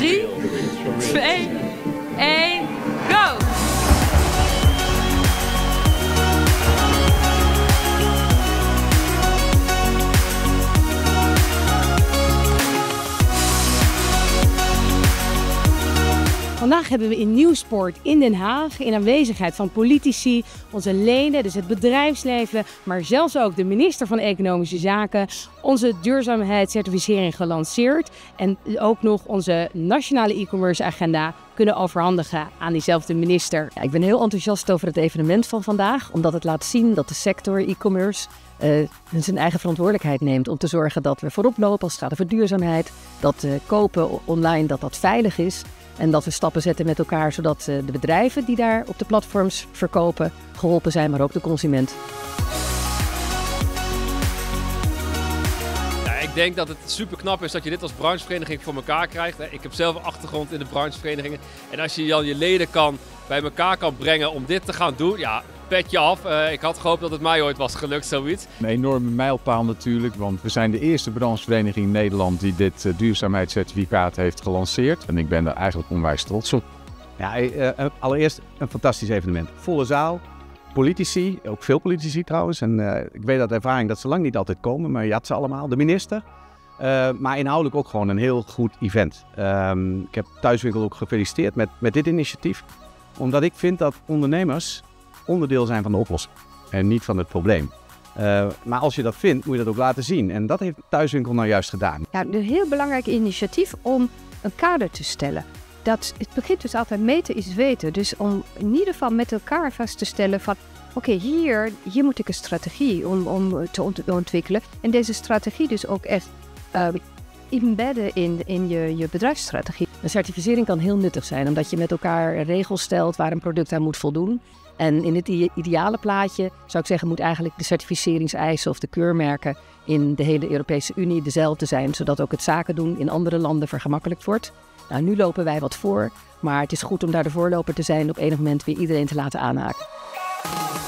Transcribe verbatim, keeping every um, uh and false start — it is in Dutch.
drie, twee, één, go! Vandaag hebben we in Nieuwsport in Den Haag, in aanwezigheid van politici, onze leden, dus het bedrijfsleven, maar zelfs ook de minister van Economische Zaken, onze duurzaamheidscertificering gelanceerd en ook nog onze nationale e-commerce agenda kunnen overhandigen aan diezelfde minister. Ja, ik ben heel enthousiast over het evenement van vandaag, omdat het laat zien dat de sector e-commerce uh, zijn eigen verantwoordelijkheid neemt om te zorgen dat we voorop lopen als het gaat over duurzaamheid, dat uh, kopen online dat dat veilig is. En dat we stappen zetten met elkaar, zodat de bedrijven die daar op de platforms verkopen geholpen zijn, maar ook de consument. Ja, ik denk dat het super knap is dat je dit als branchevereniging voor elkaar krijgt. Ik heb zelf een achtergrond in de brancheverenigingen. En als je dan je leden kan, bij elkaar kan brengen om dit te gaan doen, ja, petje af. Uh, ik had gehoopt dat het mij ooit was gelukt, zoiets. Een enorme mijlpaal natuurlijk, want we zijn de eerste branchevereniging in Nederland die dit uh, duurzaamheidscertificaat heeft gelanceerd. En ik ben er eigenlijk onwijs trots op. Ja, uh, allereerst een fantastisch evenement. Volle zaal, politici, ook veel politici trouwens. En uh, ik weet uit ervaring dat ze lang niet altijd komen, maar je had ze allemaal. De minister. Uh, maar inhoudelijk ook gewoon een heel goed event. Um, ik heb Thuiswinkel ook gefeliciteerd met, met dit initiatief. Omdat ik vind dat ondernemers onderdeel zijn van de oplossing en niet van het probleem. Uh, maar als je dat vindt, moet je dat ook laten zien. En dat heeft Thuiswinkel nou juist gedaan. Ja, een heel belangrijk initiatief om een kader te stellen. Dat, het begint dus altijd meten is weten. Dus om in ieder geval met elkaar vast te stellen van oké, okay, hier, hier moet ik een strategie om, om te ont- ontwikkelen. En deze strategie dus ook echt uh, embedden in, in je, je bedrijfsstrategie. Een certificering kan heel nuttig zijn, omdat je met elkaar regels stelt waar een product aan moet voldoen. En in het ideale plaatje zou ik zeggen moet eigenlijk de certificeringseisen of de keurmerken in de hele Europese Unie dezelfde zijn, zodat ook het zaken doen in andere landen vergemakkelijkt wordt. Nou, nu lopen wij wat voor, maar het is goed om daar de voorloper te zijn op enig moment weer iedereen te laten aanhaken.